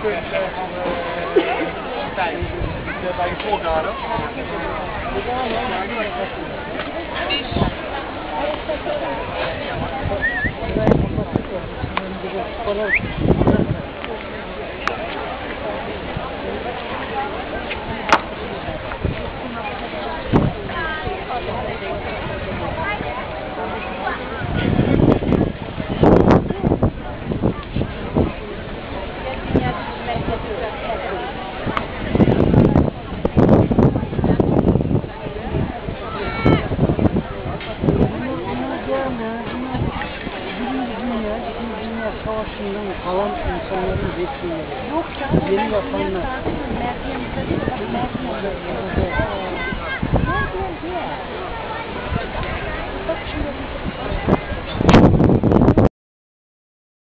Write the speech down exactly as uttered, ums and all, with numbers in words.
kunt tijdens bij je voorgaarden. Kalan insanların geçtiği yok ya, yeni yapanlar. Meridian, Meridian, Meridian.